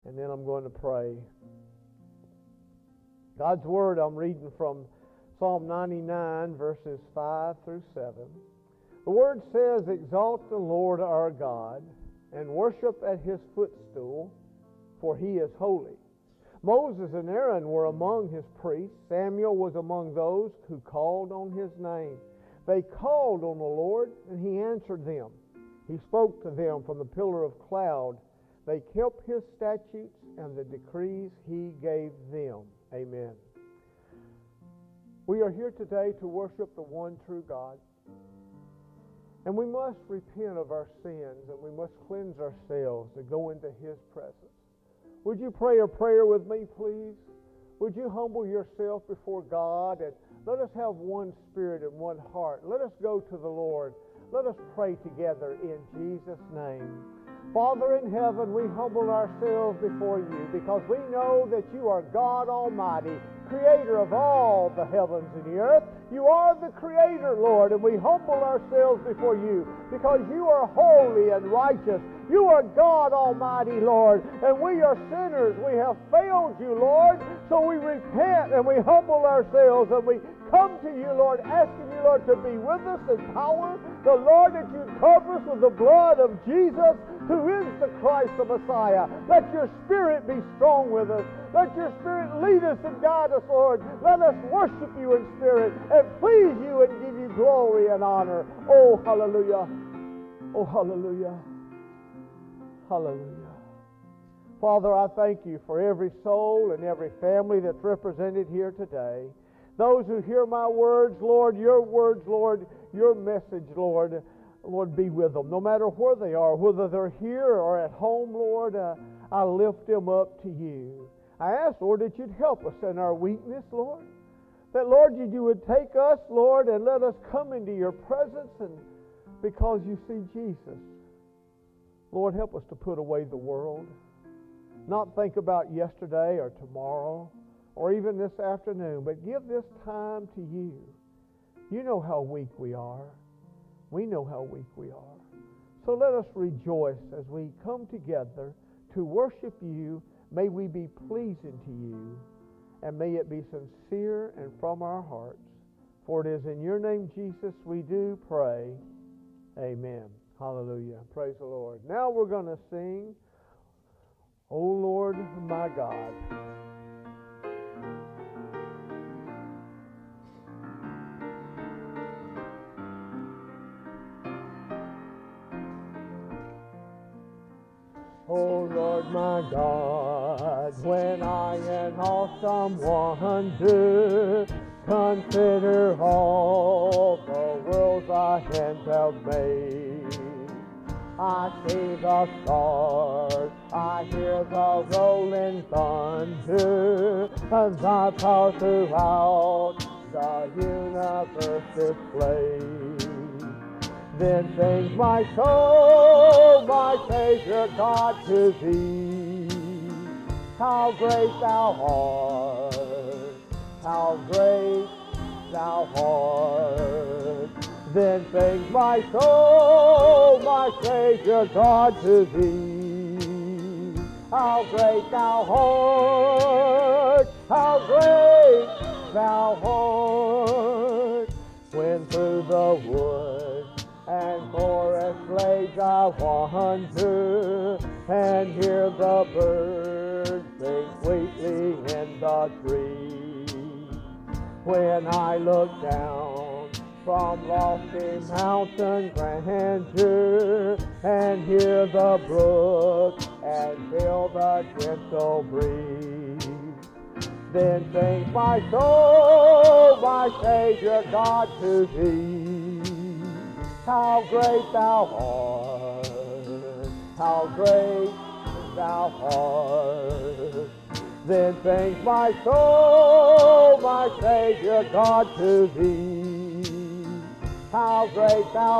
and then I'm going to pray. God's Word, I'm reading from Psalm 99, verses 5 through 7. The Word says, "Exalt the Lord our God, and worship at His footstool, for He is holy." Moses and Aaron were among His priests. Samuel was among those who called on His name. They called on the Lord, and He answered them. He spoke to them from the pillar of cloud. They kept His statutes and the decrees He gave them. Amen. We are here today to worship the one true God. And we must repent of our sins, and we must cleanse ourselves and go into His presence. Would you pray a prayer with me, please? Would you humble yourself before God, and let us have one spirit and one heart. Let us go to the Lord. Let us pray together in Jesus' name. Father in heaven, we humble ourselves before you because we know that you are God Almighty, creator of all the heavens and the earth. You are the creator, Lord, and we humble ourselves before you because you are holy and righteous. You are God Almighty, Lord, and we are sinners. We have failed you, Lord, so we repent and we humble ourselves and we come to you, Lord, asking you, Lord, to be with us in power. The Lord, that you cover us with the blood of Jesus, who is the Christ, the Messiah. Let your Spirit be strong with us. Let your Spirit lead us and guide us, Lord. Let us worship you in spirit and please you and give you glory and honor. Oh, hallelujah. Oh, hallelujah. Hallelujah. Father, I thank you for every soul and every family that's represented here today. Those who hear my words, Lord, your message, Lord, be with them. No matter where they are, whether they're here or at home, Lord, I lift them up to you. I ask, Lord, that you'd help us in our weakness, Lord. That, Lord, you would take us, Lord, and let us come into your presence, and because you see Jesus. Lord, help us to put away the world. Not think about yesterday or tomorrow or even this afternoon, but give this time to you. You know how weak we are. We know how weak we are. So let us rejoice as we come together to worship you. May we be pleasing to you, and may it be sincere and from our hearts. For it is in your name, Jesus, we do pray. Amen. Hallelujah. Praise the Lord. Now we're going to sing, O Lord my God. O Lord my God, when I in awesome wonder consider all the worlds thy hands have made, I see the stars, I hear the rolling thunder, and thy power throughout the universe displayed. Then sings my soul, my Savior God, to thee. How great thou art, how great thou art. Then sings my soul, my Savior God, to thee. How great thou art, how great thou art. When through the wood and forest glades I wander, and hear the birds sing sweetly in the trees. When I look down from lofty mountain grandeur, and hear the brook and feel the gentle breeze, then sings my soul, my Savior God, to thee. How great thou art, how great thou art. Then sings my soul, my Savior God, to thee. How great thou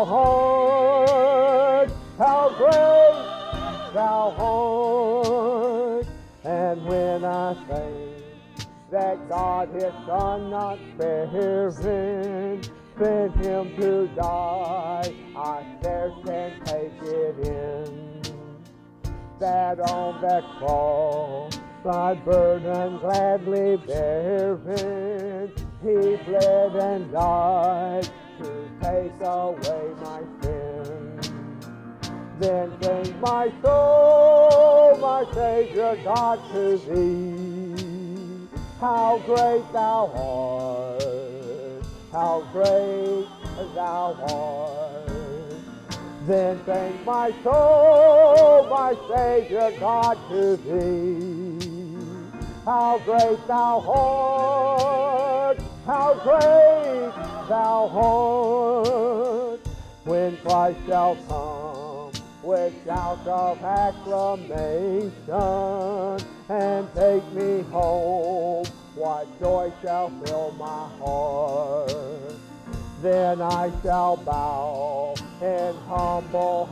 art, how great thou art. And when I think that God his Son not sparing, sent him to die, I scarce can take it in. that on that cross my burden gladly bearing, He bled and died to take away my sin. Then sings my soul, my Savior God, to Thee. How great Thou art, how great Thou art. Then sings my soul, my Savior God, to Thee. How great Thou art, how great Thou art. When Christ shall come with shouts of acclamation and take me home, what joy shall fill my heart. Then I shall bow in humble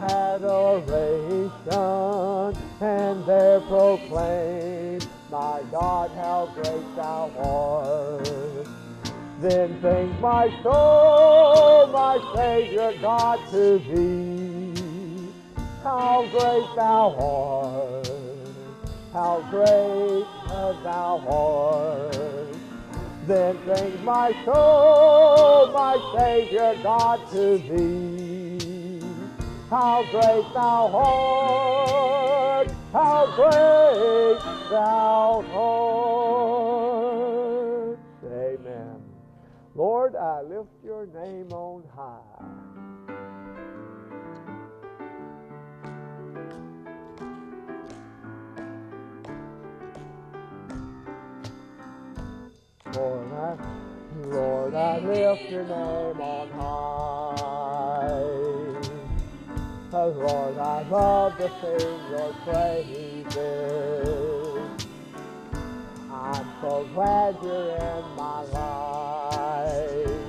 adoration and there proclaim, my God, how great Thou art. Then sings my soul, my Savior God, to Thee. How great Thou art, how great Thou art. Then sings my soul, my Savior God, to Thee. How great Thou art, how great Thou art. Amen. Lord, I lift Your name on high. Lord, I lift Your name on high. Lord, I love to sing Your praises. I'm so glad You're in my life.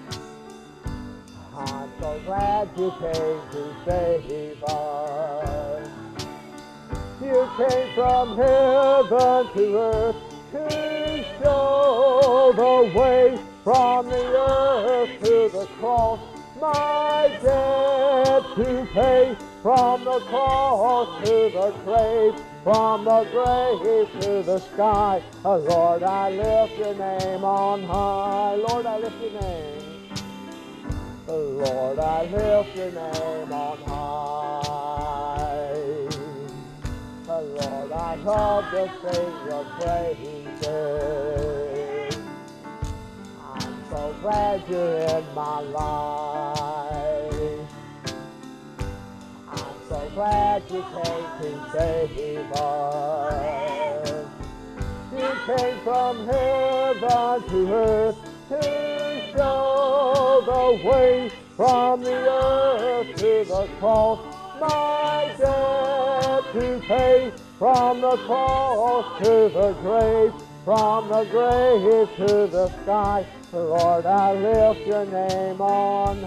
I'm so glad You came to save us. You came from heaven to earth to show the way from the earth to the cross, my debt to pay, from the cross to the grave, from the grave to the sky. Lord, I lift Your name on high. Lord, I lift Your name. Lord, I lift Your name on high. Lord, I love to sing Your praises. I'm so glad You're in my life. I'm so glad You came to save us. You came from heaven to earth to show the way from the earth to the cross, my debt to pay, from the cross to the grave, from the grave to the sky. Lord, I lift Your name on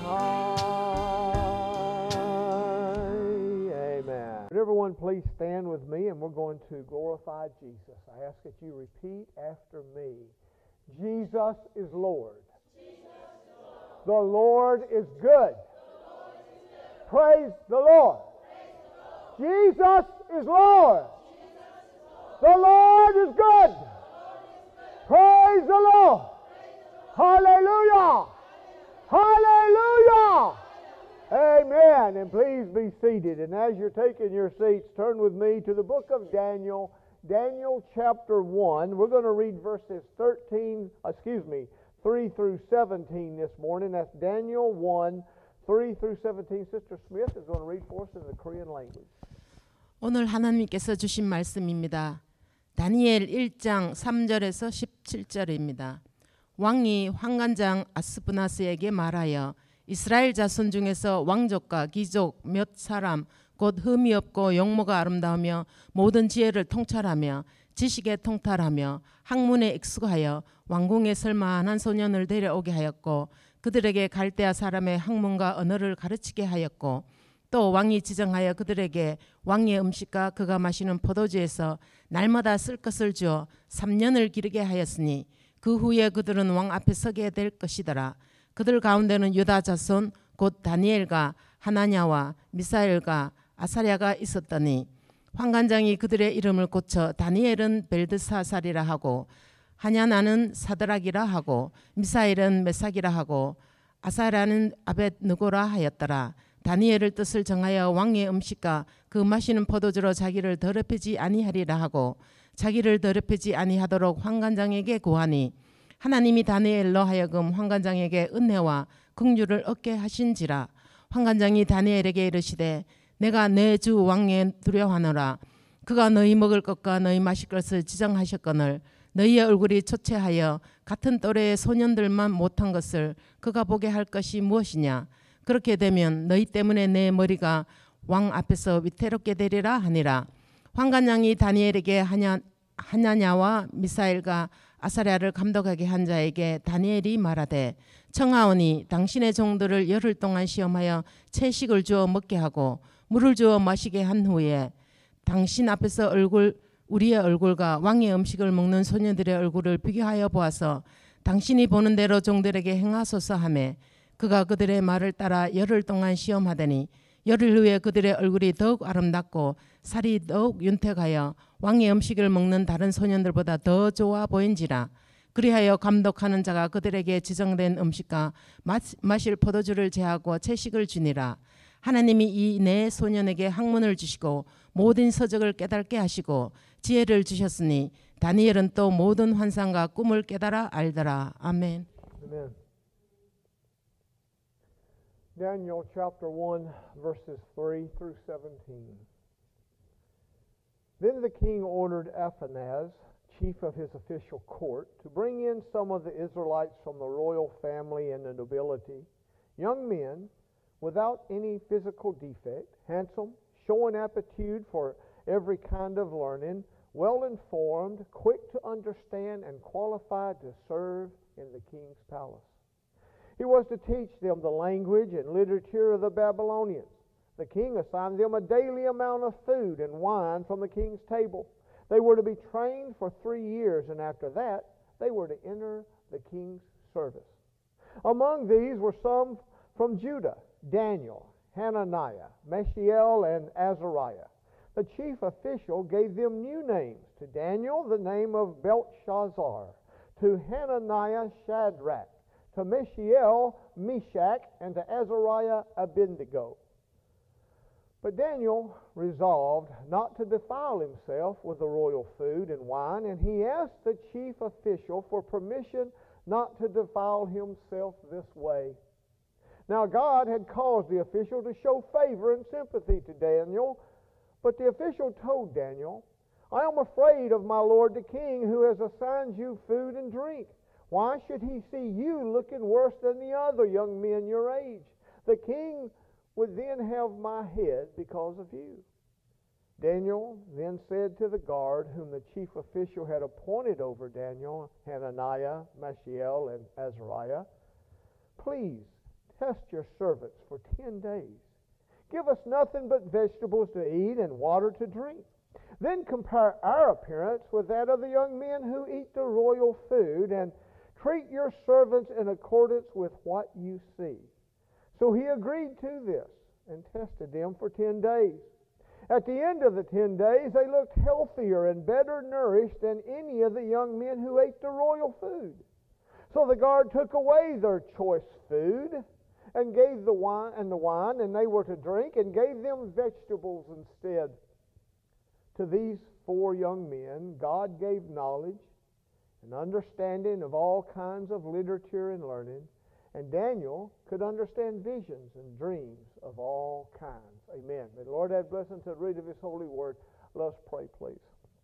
high. Amen. Would everyone please stand with me, and we're going to glorify Jesus. I ask that you repeat after me. Jesus is Lord. The Lord is good. Praise the Lord. Jesus is Lord. The Lord is good. Praise the Lord. Hallelujah. Hallelujah. Amen. And please be seated. And as you're taking your seats, turn with me to the book of Daniel, Daniel chapter 1. We're going to read verses 3 through 17 this morning. That's Daniel 1, 3 through 17. Sister Smith is going to read for us in the Korean language. 오늘 하나님께서 주신 말씀입니다. 다니엘 1장 3절에서 17절입니다. 왕이 환관장 아스푸나스에게 말하여 이스라엘 자손 중에서 왕족과 귀족 몇 사람 곧 흠이 없고 용모가 아름다우며 모든 지혜를 통찰하며 지식에 통달하며 학문에 익숙하여 왕궁에 설만한 소년을 데려오게 하였고 그들에게 갈대아 사람의 학문과 언어를 가르치게 하였고 또 왕이 지정하여 그들에게 왕의 음식과 그가 마시는 포도주에서 날마다 쓸 것을 주어 3년을 기르게 하였으니 그 후에 그들은 왕 앞에 서게 될 것이더라. 그들 가운데는 유다 자손 곧 다니엘과 하나냐와 미사엘과 아사랴가 있었더니 환관장이 그들의 이름을 고쳐 다니엘은 벨드사살이라 하고 하냐나는 사드락이라 하고 미사엘은 메삭이라 하고 아사라는 아벳느고라 하였더라. 다니엘을 뜻을 정하여 왕의 음식과 그 마시는 포도주로 자기를 더럽히지 아니하리라 하고 자기를 더럽히지 아니하도록 환관장에게 구하니 하나님이 다니엘로 하여금 환관장에게 은혜와 긍휼을 얻게 하신지라. 환관장이 다니엘에게 이르시되 내가 내 주 왕에 두려워하노라. 그가 너희 먹을 것과 너희 마실 것을 지정하셨거늘 너희의 얼굴이 초췌하여 같은 또래의 소년들만 못한 것을 그가 보게 할 것이 무엇이냐. 그렇게 되면 너희 때문에 내 머리가 왕 앞에서 위태롭게 되리라 하니라. 환관장이 다니엘에게 하냐냐와 미사엘과 아사랴를 감독하게 한 자에게 다니엘이 말하되 청하오니 당신의 종들을 열흘 동안 시험하여 채식을 주어 먹게 하고 물을 주어 마시게 한 후에 당신 앞에서 우리의 얼굴과 왕의 음식을 먹는 소녀들의 얼굴을 비교하여 보아서 당신이 보는 대로 종들에게 행하소서 하매 그가 그들의 말을 따라 열흘 동안 시험하더니 열흘 후에 그들의 얼굴이 더욱 아름답고 살이 더욱 윤택하여 왕의 음식을 먹는 다른 소년들보다 더 좋아 보인지라. 그리하여 감독하는 자가 그들에게 지정된 음식과 마실 포도주를 제하고 채식을 주니라. 하나님이 이 네 소년에게 학문을 주시고 모든 서적을 깨닫게 하시고 지혜를 주셨으니 다니엘은 또 모든 환상과 꿈을 깨달아 알더라. 아멘. Amen. Daniel chapter 1 verses 3 through 17. Then the king ordered Athanas, chief of his official court, to bring in some of the Israelites from the royal family and the nobility, young men without any physical defect, handsome, showing aptitude for every kind of learning, well informed, quick to understand, and qualified to serve in the king's palace. He was to teach them the language and literature of the Babylonians. The king assigned them a daily amount of food and wine from the king's table. They were to be trained for 3 years, and after that, they were to enter the king's service. Among these were some from Judah: Daniel, Hananiah, Mishael, and Azariah. The chief official gave them new names. To Daniel, the name of Belshazzar. To Hananiah, Shadrach. To Mishael, Meshach. And to Azariah, Abednego. But Daniel resolved not to defile himself with the royal food and wine, and he asked the chief official for permission not to defile himself this way. Now God had caused the official to show favor and sympathy to Daniel, but the official told Daniel, I am afraid of my lord the king, who has assigned you food and drink. Why should he see you looking worse than the other young men your age? The king would then have my head because of you. Daniel then said to the guard whom the chief official had appointed over Daniel, Hananiah, Mishael, and Azariah, please test your servants for 10 days. Give us nothing but vegetables to eat and water to drink. Then compare our appearance with that of the young men who eat the royal food, and treat your servants in accordance with what you see. So he agreed to this and tested them for 10 days. At the end of the 10 days, they looked healthier and better nourished than any of the young men who ate the royal food. So the guard took away their choice food and gave the wine, and they were to drink, and gave them vegetables instead. To these 4 young men, God gave knowledge and understanding of all kinds of literature and learning, and Daniel could understand visions and dreams of all kinds. Amen. May the Lord add blessing to the read of His holy word. Let us pray, please.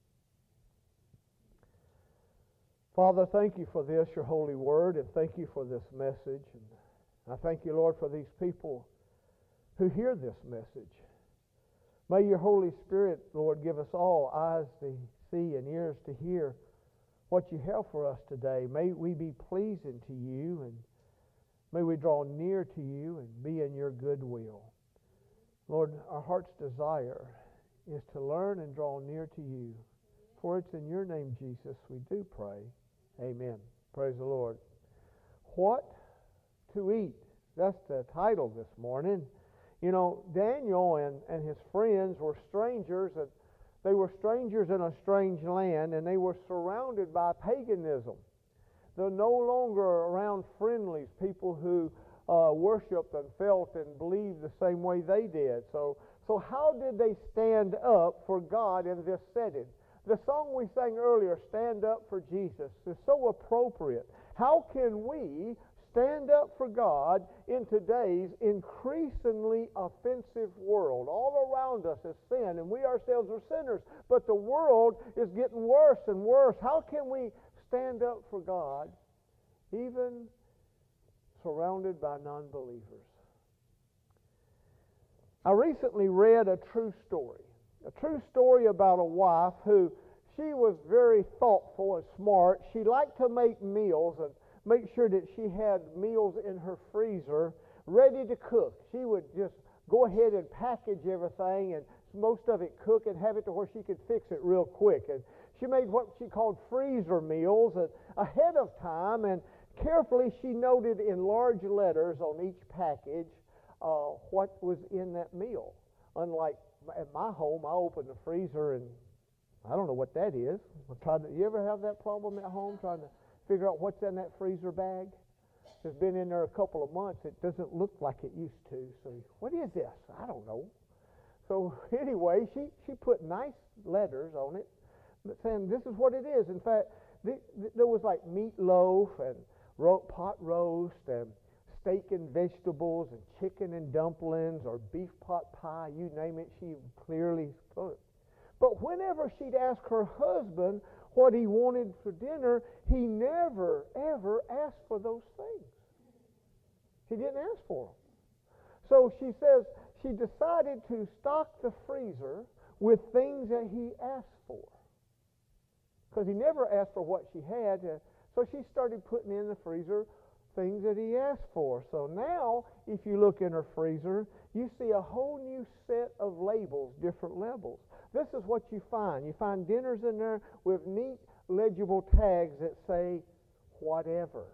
Father, thank you for this, your holy word, and thank you for this message. And I thank you, Lord, for these people who hear this message. May your Holy Spirit, Lord, give us all eyes to see and ears to hear what you have for us today. May we be pleasing to you, and may we draw near to you and be in your good will. Lord, our heart's desire is to learn and draw near to you. For it's in your name, Jesus, we do pray. Amen. Praise the Lord. What to eat? That's the title this morning. You know, Daniel and his friends were strangers, and They were strangers in a strange land, and they were surrounded by paganism. They're no longer around friendlies, people who worshiped and felt and believed the same way they did. So how did they stand up for God in this setting? The song we sang earlier, Stand Up for Jesus, is so appropriate. How can we stand up for God in today's increasingly offensive world? All around us is sin, and we ourselves are sinners, but the world is getting worse and worse. How can we stand up for God even surrounded by non-believers? I recently read a true story about a wife who, she was very thoughtful and smart. She liked to make meals and make sure that she had meals in her freezer ready to cook. She would just go ahead and package everything and most of it cook and have it to where she could fix it real quick. And she made what she called freezer meals ahead of time, and carefully she noted in large letters on each package what was in that meal. Unlike at my home, I open the freezer and I don't know what that is. You ever have that problem at home, trying to figure out what's in that freezer bag? It's been in there a couple of months. It doesn't look like it used to. So what is this? I don't know. So anyway, she put nice letters on it saying this is what it is. In fact, there was like meatloaf and pot roast and steak and vegetables and chicken and dumplings or beef pot pie, you name it, she clearly put it. But whenever she'd ask her husband what he wanted for dinner, he never, ever asked for those things. He didn't ask for them. So she says she decided to stock the freezer with things that he asked for. Because he never asked for what she had. So she started putting in the freezer things that he asked for. So now, if you look in her freezer, you see a whole new set of labels, different labels. This is what you find. You find dinners in there with neat, legible tags that say, whatever,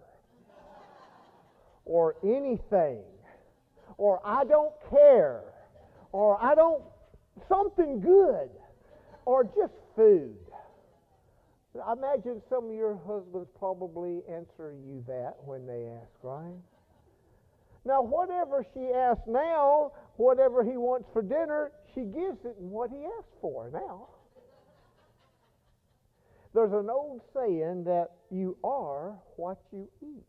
or anything, or I don't care, or I don't, something good, or just food. I imagine some of your husbands probably answer you that when they ask, right? Now, whatever she asks now, whatever he wants for dinner, she gives it in what he asked for now. There's an old saying that you are what you eat.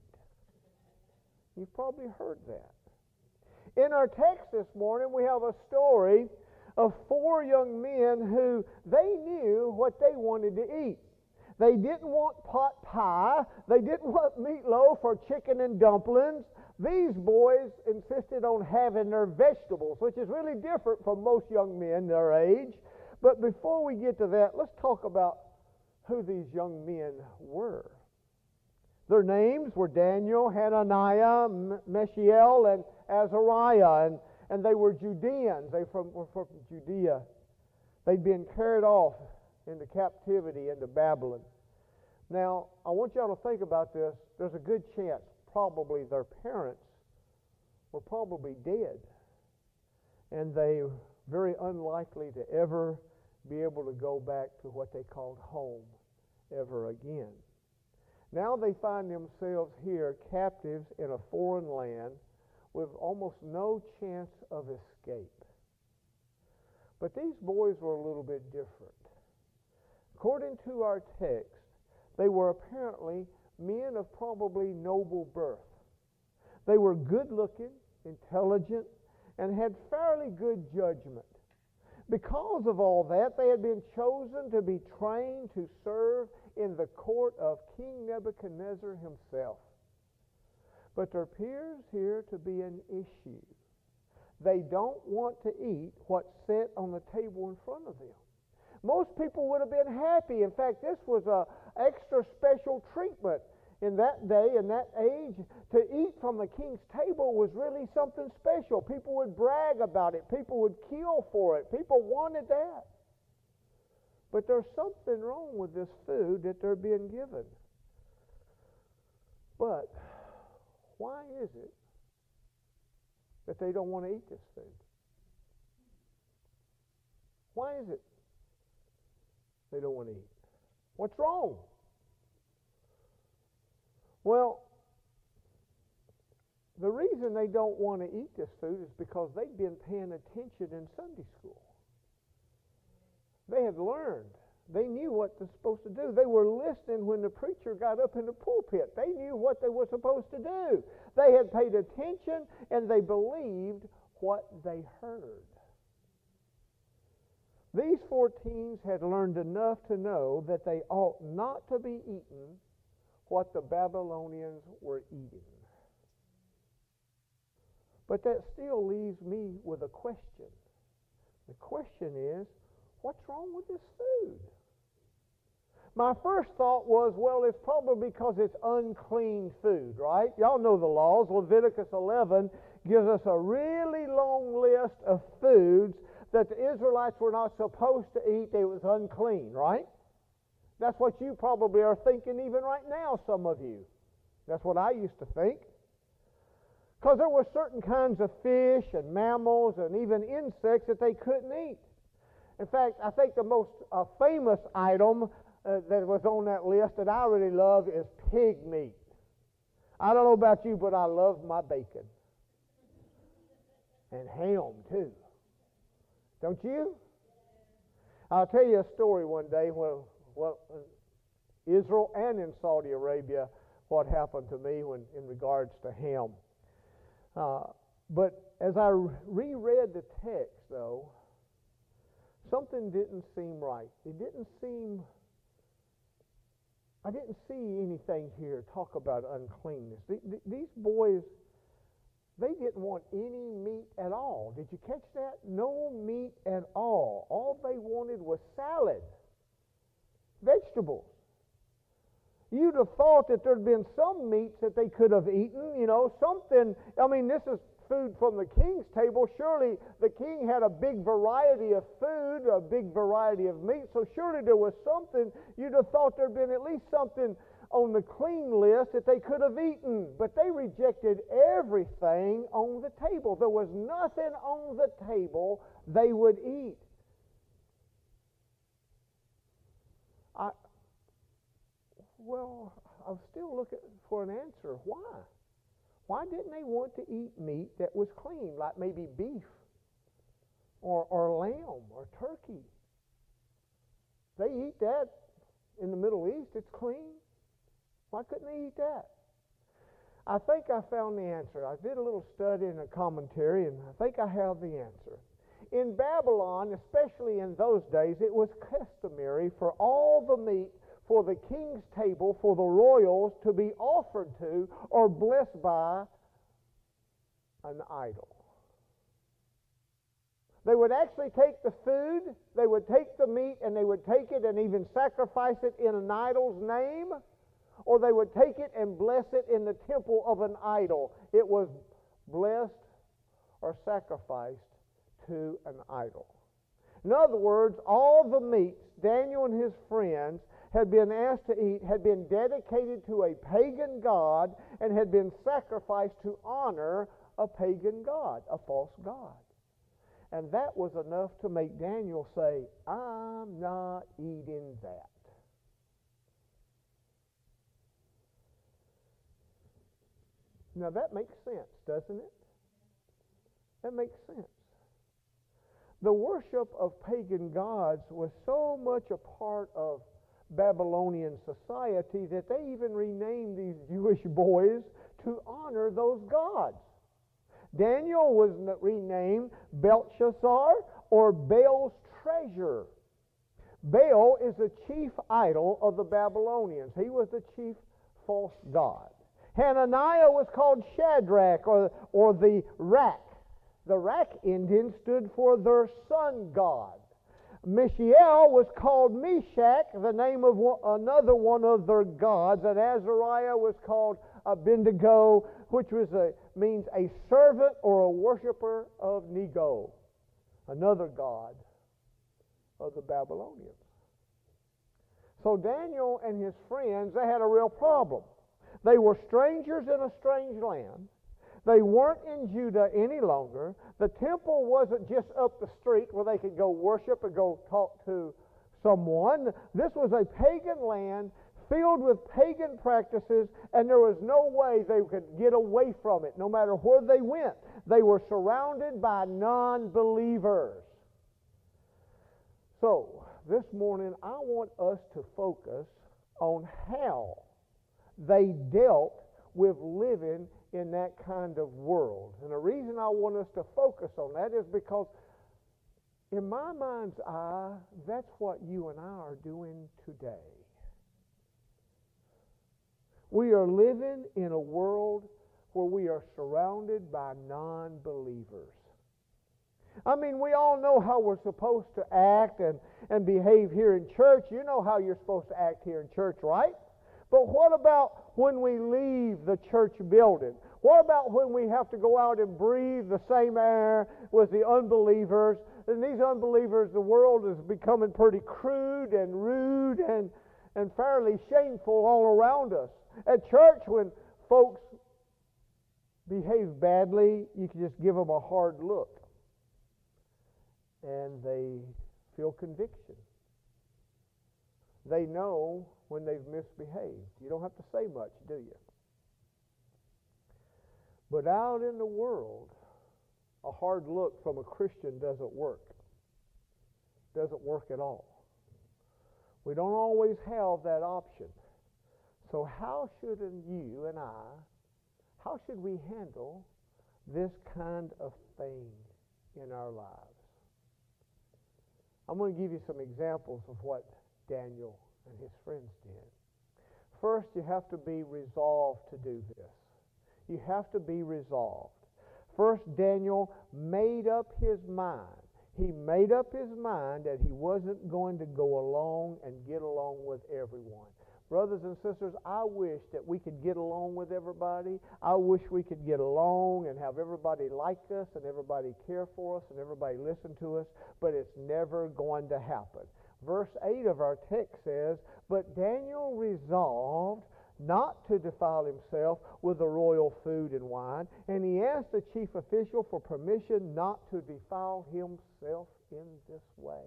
You've probably heard that. In our text this morning, we have a story of 4 young men who they knew what they wanted to eat. They didn't want pot pie. They didn't want meatloaf or chicken and dumplings. These boys insisted on having their vegetables, which is really different from most young men their age. But before we get to that, let's talk about who these young men were. Their names were Daniel, Hananiah, Mishael, and Azariah, and they were Judeans. They were from Judea. They'd been carried off into captivity into Babylon. Now, I want y'all to think about this. There's a good chance probably their parents were probably dead, and they were very unlikely to ever be able to go back to what they called home ever again. Now they find themselves here captives in a foreign land with almost no chance of escape. But these boys were a little bit different. According to our text, they were apparently men of probably noble birth. They were good-looking, intelligent, and had fairly good judgment. Because of all that, they had been chosen to be trained to serve in the court of King Nebuchadnezzar himself. But there appears here to be an issue. They don't want to eat what's set on the table in front of them. Most people would have been happy. In fact, this was an extra special treatment in that day, in that age. To eat from the king's table was really something special. People would brag about it. People would kill for it. People wanted that. But there's something wrong with this food that they're being given. But why is it that they don't want to eat this food? Why is it? They don't want to eat. What's wrong? Well, the reason they don't want to eat this food is because they've been paying attention in Sunday school. They had learned. They knew what they're supposed to do. They were listening when the preacher got up in the pulpit. They knew what they were supposed to do. They had paid attention and they believed what they heard. These 14 had learned enough to know that they ought not to be eating what the Babylonians were eating. But that still leaves me with a question. The question is, what's wrong with this food? My first thought was, well, it's probably because it's unclean food, right? Y'all know the laws. Leviticus 11 gives us a really long list of foods that the Israelites were not supposed to eat. It was unclean, right? That's what you probably are thinking even right now, some of you. That's what I used to think. Because there were certain kinds of fish and mammals and even insects that they couldn't eat. In fact, I think the most famous item that was on that list that I really love is pig meat. I don't know about you, but I love my bacon. And ham, too. Don't you? I'll tell you a story one day when, Israel and in Saudi Arabia, what happened to me in regards to ham. But as I reread the text, though, something didn't seem right. I didn't see anything here talk about uncleanness. These boys, they didn't want any meat at all. Did you catch that? No meat at all. All they wanted was salad, vegetables. You'd have thought that there'd been some meats that they could have eaten, something. I mean, this is food from the king's table. Surely the king had a big variety of food, a big variety of meat, so surely there was something. You'd have thought there'd been at least something on the clean list that they could have eaten. But they rejected everything on the table. There was nothing on the table they would eat. I'm still looking for an answer. Why? Why didn't they want to eat meat that was clean, like maybe beef or lamb or turkey? They eat that in the Middle East. It's clean. Why couldn't they eat that? I think I found the answer. I did a little study and a commentary, and I think I have the answer. In Babylon, especially in those days, it was customary for all the meat for the king's table, for the royals to be offered to or blessed by an idol. They would actually take the food, they would take the meat, and they would take it and even sacrifice it in an idol's name, or they would take it and bless it in the temple of an idol. It was blessed or sacrificed to an idol. In other words, all the meats Daniel and his friends had been asked to eat had been dedicated to a pagan god and had been sacrificed to honor a pagan god, a false god. And that was enough to make Daniel say, I'm not eating that. Now that makes sense, doesn't it? That makes sense. The worship of pagan gods was so much a part of Babylonian society that they even renamed these Jewish boys to honor those gods. Daniel was renamed Belshazzar, or Baal's treasure. Baal is the chief idol of the Babylonians. He was the chief false god. Hananiah was called Shadrach, or the Rak. The Rak Indian stood for their sun god. Mishael was called Meshach, the name of another one of their gods, and Azariah was called Abednego, which means a servant or a worshiper of Nego, another god of the Babylonians. So Daniel and his friends, they had a real problem. They were strangers in a strange land. They weren't in Judah any longer. The temple wasn't just up the street where they could go worship and go talk to someone. This was a pagan land filled with pagan practices, and there was no way they could get away from it. No matter where they went, they were surrounded by non-believers. So, this morning I want us to focus on how they dealt with living in that kind of world. And the reason I want us to focus on that is because in my mind's eye, that's what you and I are doing today. We are living in a world where we are surrounded by non-believers. I mean, we all know how we're supposed to act and behave here in church. You know how you're supposed to act here in church, right? But what about when we leave the church building? What about when we have to go out and breathe the same air with the unbelievers? And these unbelievers, the world is becoming pretty crude and rude and fairly shameful all around us. At church, when folks behave badly, you can just give them a hard look. And they feel conviction. They know when they've misbehaved. You don't have to say much, do you? But out in the world, a hard look from a Christian doesn't work. Doesn't work at all. We don't always have that option. So how should you and I, how should we handle this kind of thing in our lives? I'm going to give you some examples of what Daniel and his friends did. First, you have to be resolved to do this. You have to be resolved. First, Daniel made up his mind. He made up his mind that he wasn't going to go along and get along with everyone. Brothers and sisters, I wish that we could get along with everybody. I wish we could get along and have everybody like us and everybody care for us and everybody listen to us, but it's never going to happen. Verse 8 of our text says, "But Daniel resolved not to defile himself with the royal food and wine, and he asked the chief official for permission not to defile himself in this way."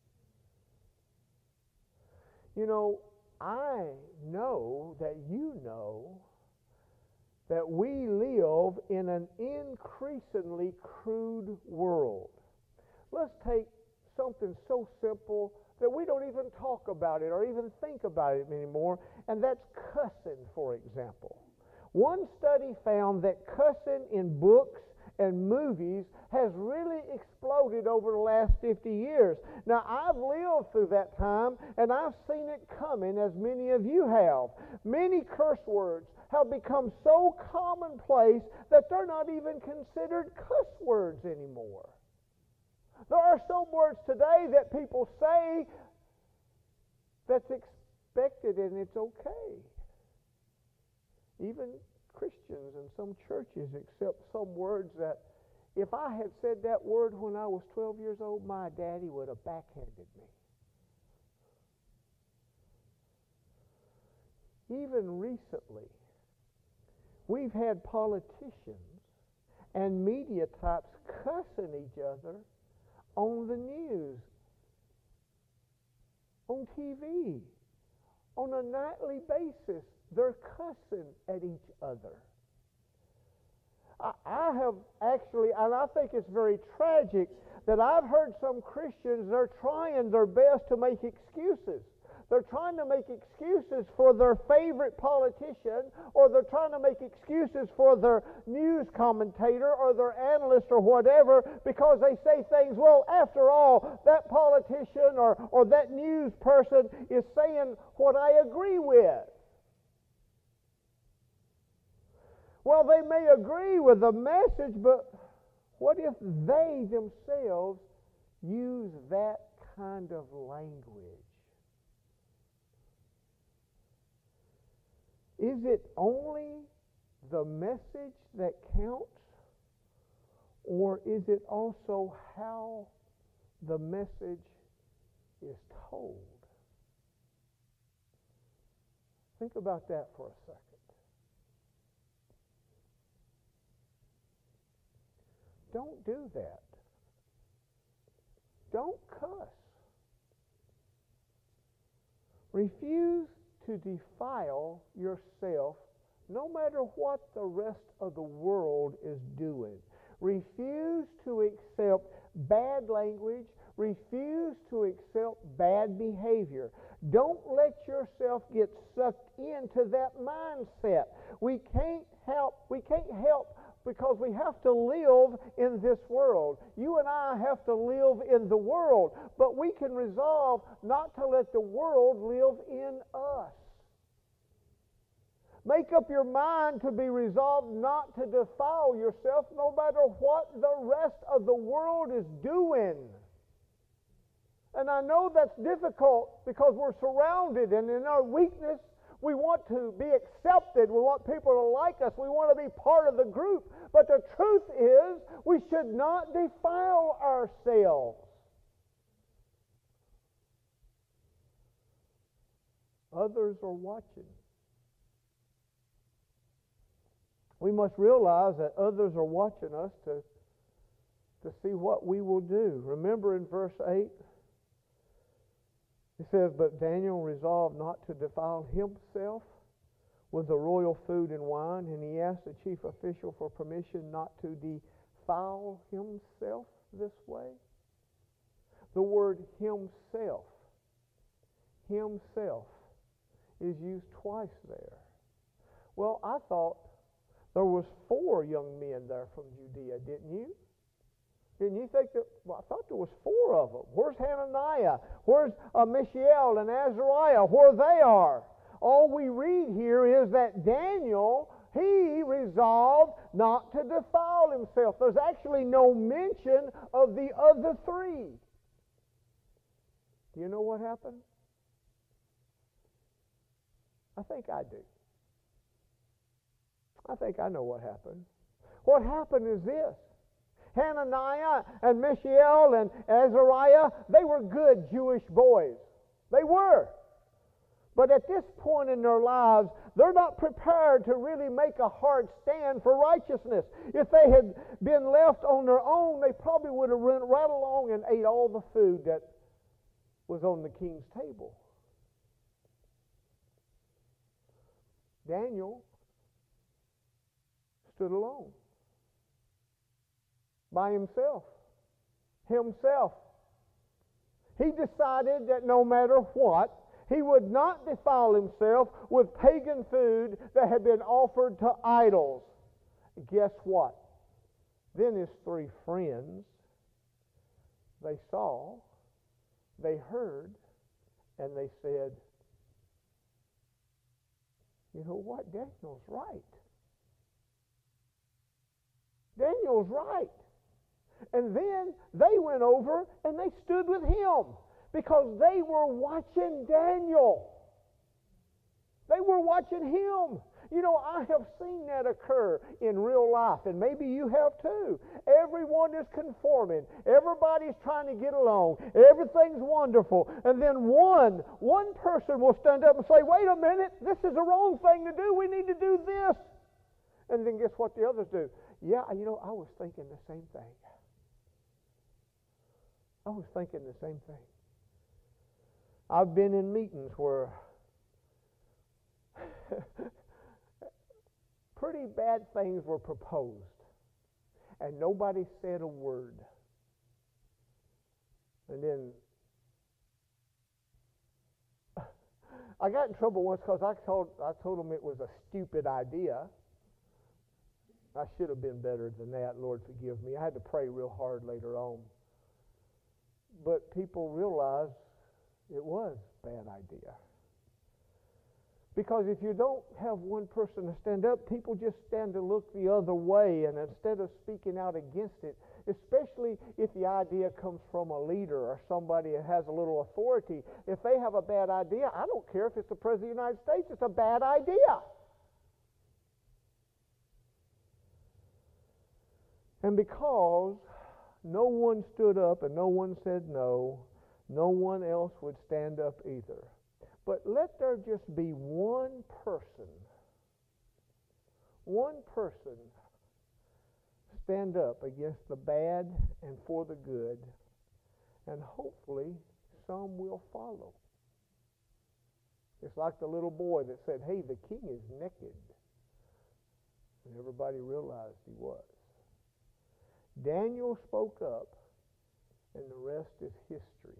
You know, I know that you know that we live in an increasingly crude world. Let's take something so simple that we don't even talk about it or even think about it anymore, and that's cussing, for example. One study found that cussing in books and movies has really exploded over the last 50 years. Now, I've lived through that time, and I've seen it coming, as many of you have. Many curse words have become so commonplace that they're not even considered cuss words anymore. There are some words today that people say that's expected and it's okay. Even Christians and some churches accept some words that if I had said that word when I was 12 years old, my daddy would have backhanded me. Even recently, we've had politicians and media types cussing each other on the news, on TV, on a nightly basis. They're cussing at each other. I have actually, and I think it's very tragic, that I've heard some Christians, they're trying their best to make excuses. They're trying to make excuses for their favorite politician, or they're trying to make excuses for their news commentator or their analyst or whatever, because they say things, well, after all, that politician or that news person is saying what I agree with. Well, they may agree with the message, but what if they themselves use that kind of language? Is it only the message that counts, or is it also how the message is told? Think about that for a second. Don't do that. Don't cuss. Refuse to defile yourself no matter what the rest of the world is doing. Refuse to accept bad language. Refuse to accept bad behavior. Don't let yourself get sucked into that mindset. We can't help because we have to live in this world. You and I have to live in the world, but we can resolve not to let the world live in us. Make up your mind to be resolved not to defile yourself no matter what the rest of the world is doing. And I know that's difficult because we're surrounded, and in our weakness, we want to be accepted. We want people to like us. We want to be part of the group. But the truth is, we should not defile ourselves. Others are watching. We must realize that others are watching us to see what we will do. Remember in verse 8, it says, "But Daniel resolved not to defile himself with the royal food and wine, and he asked the chief official for permission not to defile himself this way." The word himself is used twice there. Well, I thought there was 4 young men there from Judea, didn't you? Didn't you think that? Well, I thought there was 4 of them. Where's Hananiah? Where's Mishael and Azariah? Where they are? All we read here is that Daniel, he resolved not to defile himself. There's actually no mention of the other 3. Do you know what happened? I think I do. I think I know what happened. What happened is this. Hananiah and Mishael and Azariah, they were good Jewish boys. They were. But at this point in their lives, they're not prepared to really make a hard stand for righteousness. If they had been left on their own, they probably would have run right along and ate all the food that was on the king's table. Daniel stood alone. By himself. He decided that no matter what, he would not defile himself with pagan food that had been offered to idols. Guess what? Then his 3 friends, they saw, they heard, and they said, "You know what? Daniel's right. Daniel's right." And then they went over and they stood with him because they were watching Daniel. They were watching him. You know, I have seen that occur in real life, and maybe you have too. Everyone is conforming. Everybody's trying to get along. Everything's wonderful. And then one person will stand up and say, "Wait a minute, this is the wrong thing to do. We need to do this." And then guess what the others do? "Yeah, you know, I was thinking the same thing. I've been in meetings where pretty bad things were proposed, and nobody said a word. And then I got in trouble once because I told them it was a stupid idea. I should have been better than that. Lord, forgive me. I had to pray real hard later on. But people realized it was a bad idea. Because if you don't have one person to stand up, people just stand to look the other way, and instead of speaking out against it, especially if the idea comes from a leader or somebody that has a little authority, if they have a bad idea, I don't care if it's the President of the United States, it's a bad idea. And because no one stood up and no one said no, no one else would stand up either. But let there just be one person stand up against the bad and for the good, and hopefully some will follow. It's like the little boy that said, "Hey, the king is naked." And everybody realized he was. Daniel spoke up, and the rest is history.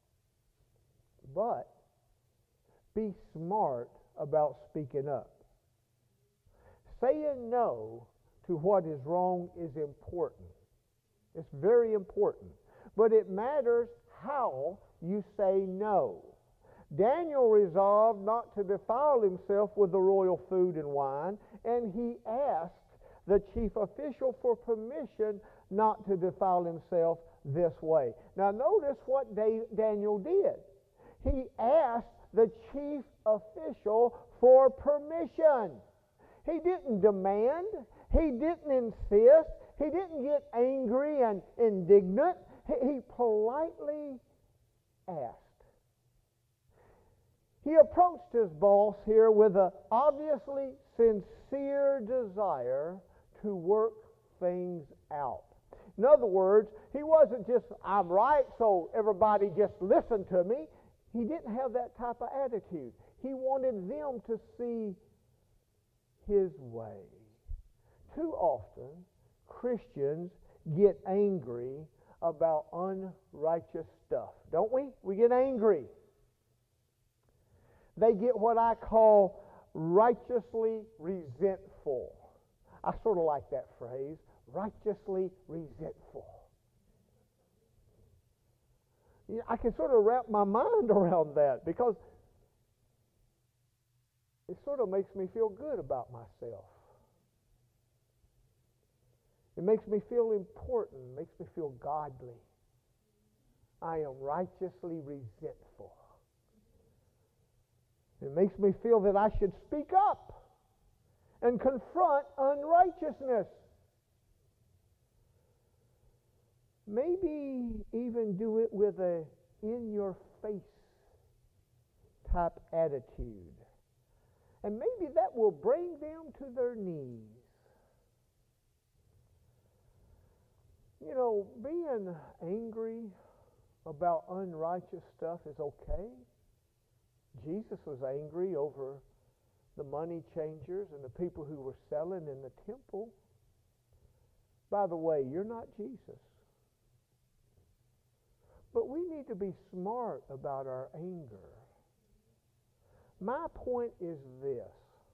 But be smart about speaking up. Saying no to what is wrong is important. It's very important. But it matters how you say no. Daniel resolved not to defile himself with the royal food and wine, and he asked the chief official for permission not to defile himself this way. Now notice what Daniel did. He asked the chief official for permission. He didn't demand. He didn't insist. He didn't get angry and indignant. He politely asked. He approached his boss here with an obviously sincere desire to work things out. In other words, he wasn't just, "I'm right, so everybody just listen to me." He didn't have that type of attitude. He wanted them to see his way. Too often, Christians get angry about unrighteous stuff, don't we? We get angry. They get what I call righteously resentful. I sort of like that phrase, righteously resentful. You know, I can sort of wrap my mind around that because it sort of makes me feel good about myself. It makes me feel important. It makes me feel godly. I am righteously resentful. It makes me feel that I should speak up and confront unrighteousness. Maybe even do it with a in-your-face type attitude. And maybe that will bring them to their knees. You know, being angry about unrighteous stuff is okay. Jesus was angry over the money changers and the people who were selling in the temple. By the way, you're not Jesus. But we need to be smart about our anger. My point is this.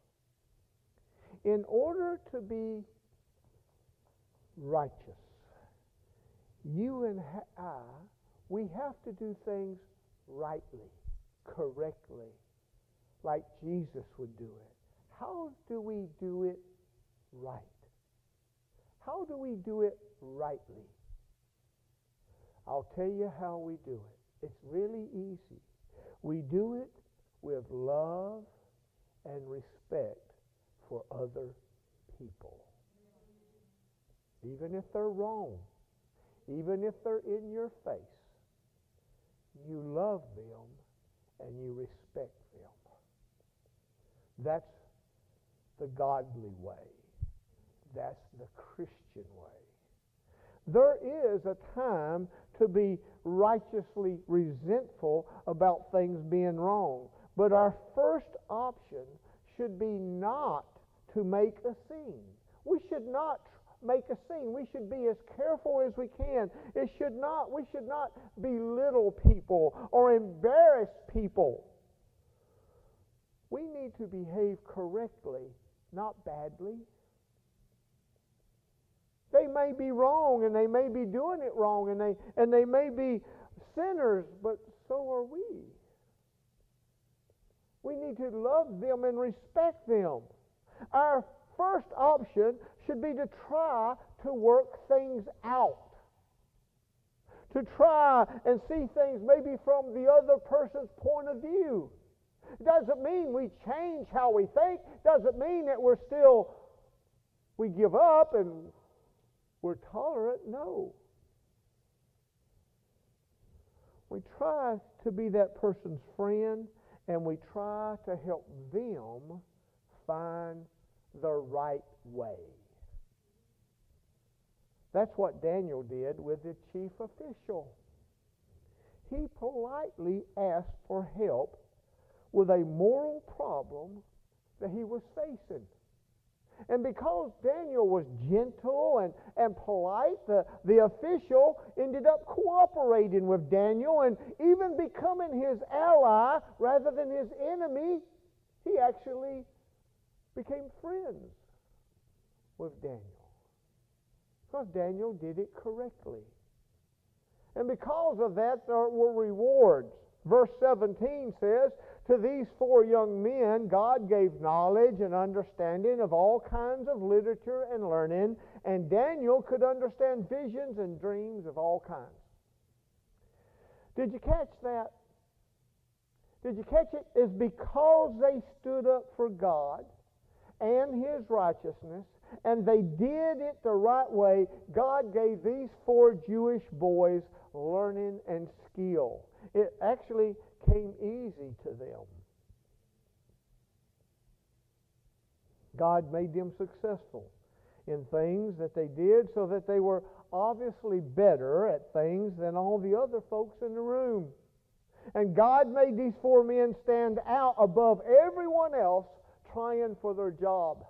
In order to be righteous, you and I, we have to do things rightly, correctly, like Jesus would do it. How do we do it right? How do we do it rightly? I'll tell you how we do it. It's really easy. We do it with love and respect for other people. Even if they're wrong, even if they're in your face, you love them and you respect them. That's the godly way. That's the Christian way. There is a time to be righteously resentful about things being wrong. But our first option should be not to make a scene. We should not make a scene. We should be as careful as we can. We should not belittle people or embarrass people. We need to behave correctly, not badly. They may be wrong and they may be doing it wrong and they may be sinners, but so are we. We need to love them and respect them. Our first option should be to try to work things out. To try and see things maybe from the other person's point of view. It doesn't mean we change how we think. It doesn't mean that we give up and we're tolerant. No. We try to be that person's friend, and we try to help them find the right way. That's what Daniel did with the chief official. He politely asked for help with a moral problem that he was facing. And because Daniel was gentle and polite, the official ended up cooperating with Daniel and even becoming his ally rather than his enemy. He actually became friends with Daniel because Daniel did it correctly. And because of that, there were rewards. Verse 17 says, "To these 4 young men God gave knowledge and understanding of all kinds of literature and learning, and Daniel could understand visions and dreams of all kinds." Did you catch that? Did you catch it? It's because they stood up for God and His righteousness, and they did it the right way, God gave these 4 Jewish boys learning and skill. It actually came easy to them. God made them successful in things that they did so that they were obviously better at things than all the other folks in the room. And God made these 4 men stand out above everyone else trying for their job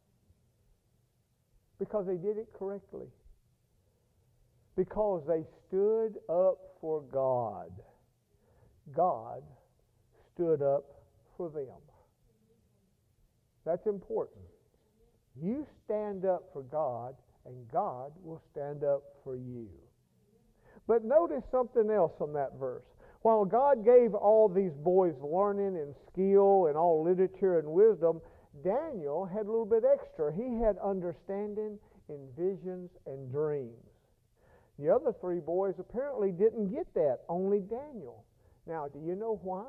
because they did it correctly. Because they stood up for God. God stood up for them. That's important. You stand up for God, and God will stand up for you. But notice something else on that verse. While God gave all these boys learning and skill and all literature and wisdom, Daniel had a little bit extra. He had understanding in visions and dreams. The other 3 boys apparently didn't get that, only Daniel. Now, do you know why?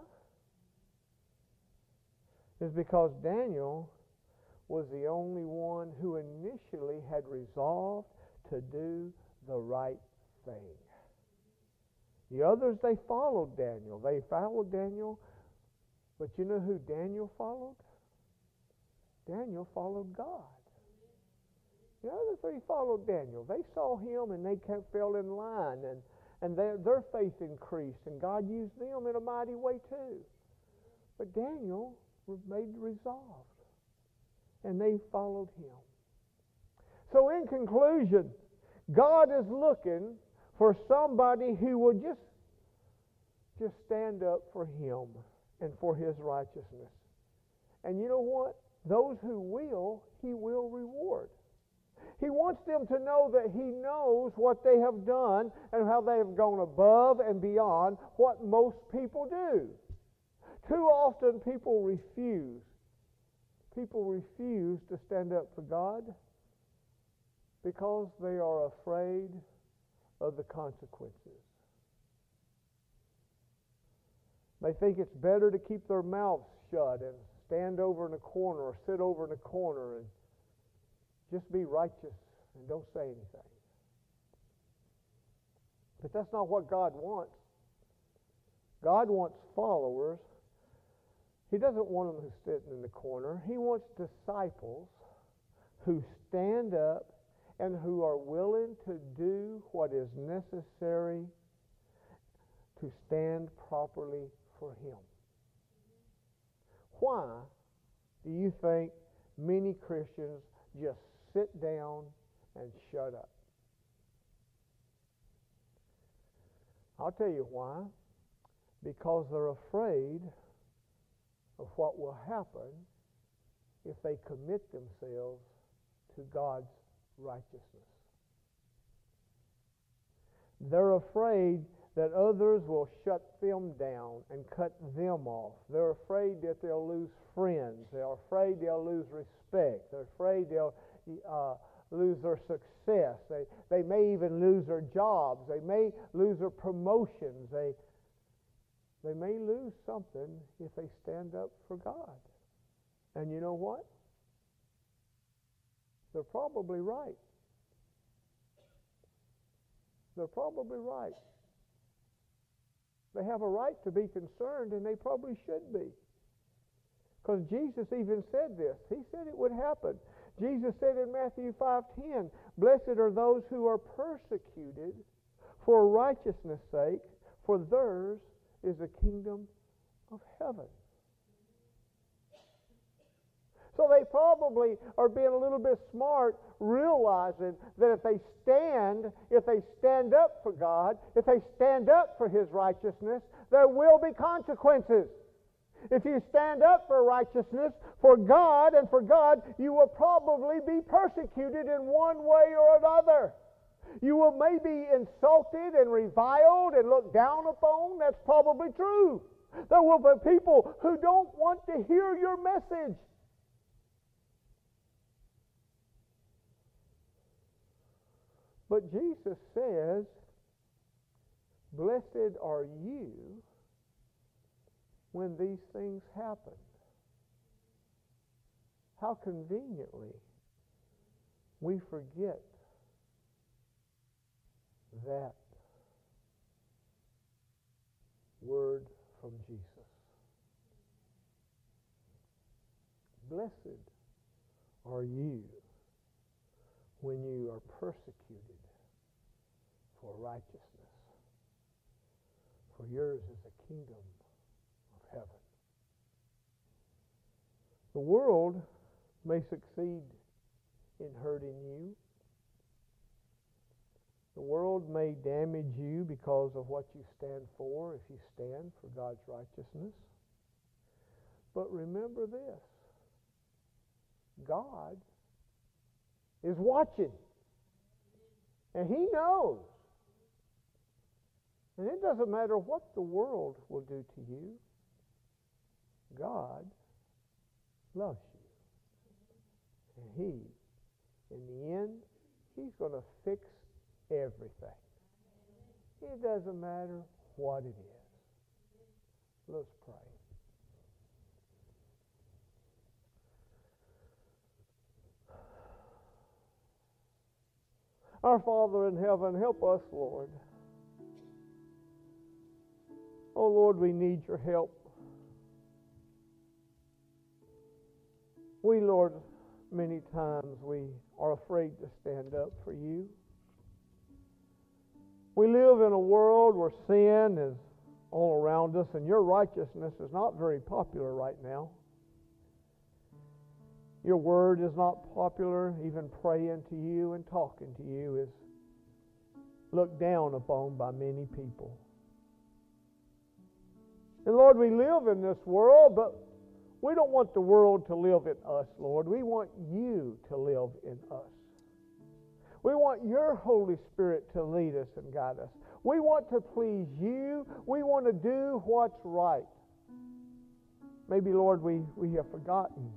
It's because Daniel was the only one who initially had resolved to do the right thing. The others, they followed Daniel. But you know who Daniel followed? Daniel followed God. The other 3 followed Daniel. They saw him and they fell in line, and their faith increased, and God used them in a mighty way too. But Daniel made resolve, and they followed him. So in conclusion, God is looking for somebody who will just stand up for Him and for His righteousness. And you know what? Those who will, He will reward. He wants them to know that He knows what they have done and how they have gone above and beyond what most people do. Too often people refuse. People refuse to stand up for God because they are afraid of the consequences. They think it's better to keep their mouths shut and stand over in a corner or sit over in a corner and just be righteous and don't say anything. But that's not what God wants. God wants followers. He doesn't want them who's sitting in the corner. He wants disciples who stand up and who are willing to do what is necessary to stand properly for Him. Why do you think many Christians just sit down and shut up? I'll tell you why. Because they're afraid of what will happen if they commit themselves to God's righteousness. They're afraid that others will shut them down and cut them off. They're afraid that they'll lose friends. They're afraid they'll lose respect. They're afraid they'll lose their success. They may even lose their jobs. They may lose their promotions. They may lose something if they stand up for God. And you know what? They're probably right. They're probably right. They have a right to be concerned, and they probably should be. Because Jesus even said this. He said it would happen. Jesus said in Matthew 5:10, "Blessed are those who are persecuted for righteousness' sake, for theirs is the kingdom of heaven." So they probably are being a little bit smart, realizing that if they stand up for God, if they stand up for His righteousness, there will be consequences. If you stand up for righteousness, for God and for God, you will probably be persecuted in one way or another. You will maybe insulted and reviled and looked down upon. That's probably true. There will be people who don't want to hear your message. But Jesus says, "Blessed are you when these things happen." How conveniently we forget that word from Jesus. Blessed are you when you are persecuted for righteousness, for yours is the kingdom of heaven. The world may succeed in hurting you. The world may damage you because of what you stand for, if you stand for God's righteousness. But remember this: God is watching. And He knows. And it doesn't matter what the world will do to you. God loves you. And He, in the end, He's going to fix everything. It doesn't matter what it is. Let's pray. Our Father in heaven, help us, Lord. Oh, Lord, we need your help. We, Lord, many times we are afraid to stand up for you. We live in a world where sin is all around us, and your righteousness is not very popular right now. Your word is not popular. Even praying to you and talking to you is looked down upon by many people. And Lord, we live in this world, but we don't want the world to live in us, Lord. We want you to live in us. We want your Holy Spirit to lead us and guide us. We want to please you. We want to do what's right. Maybe, Lord, we have forgotten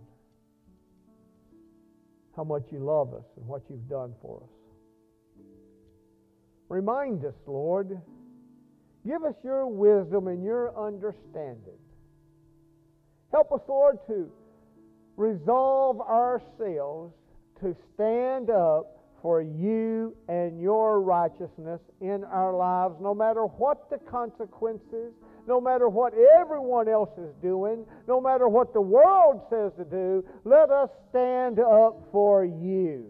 how much you love us and what you've done for us. Remind us, Lord. Give us your wisdom and your understanding. Help us, Lord, to resolve ourselves to stand up for you and your righteousness in our lives, no matter what the consequences, no matter what everyone else is doing, no matter what the world says to do. Let us stand up for you.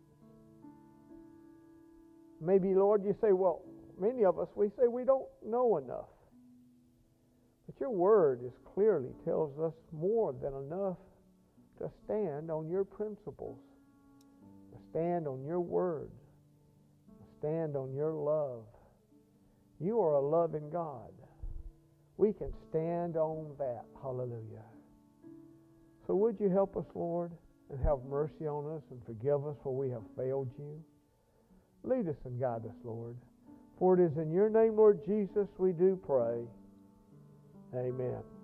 Maybe, Lord, you say, well, many of us, we say we don't know enough. But your word is clearly tells us more than enough to stand on your principles, to stand on your word, to stand on your love. You are a loving God. We can stand on that. Hallelujah. So would you help us, Lord, and have mercy on us and forgive us for we have failed you? Lead us and guide us, Lord. For it is in your name, Lord Jesus, we do pray. Amen.